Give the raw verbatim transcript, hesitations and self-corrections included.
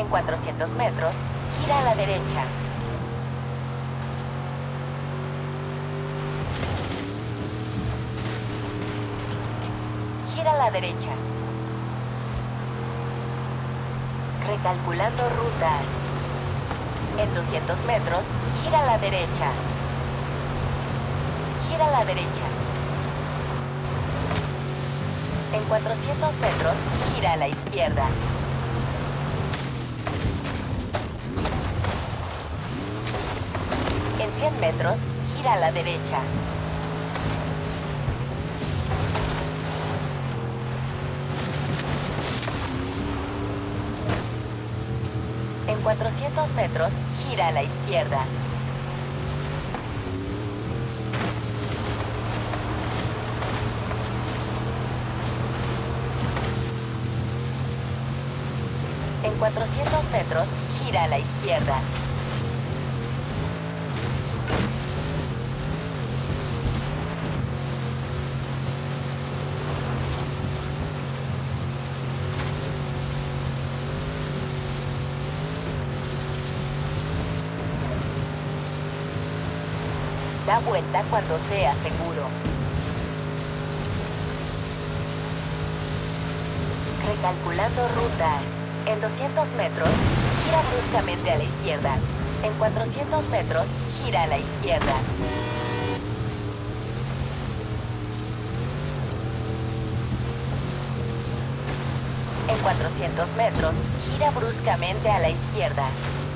cuatrocientos metros, gira a la derecha. Gira a la derecha. Recalculando ruta. En doscientos metros, gira a la derecha. Gira a la derecha. En cuatrocientos metros, gira a la izquierda. En cien metros, gira a la derecha. En cuatrocientos metros, gira a la izquierda. En cuatrocientos metros, gira a la izquierda. Da vuelta cuando sea seguro. Recalculando ruta. En doscientos metros, gira bruscamente a la izquierda. En cuatrocientos metros, gira a la izquierda. En cuatrocientos metros, gira bruscamente a la izquierda.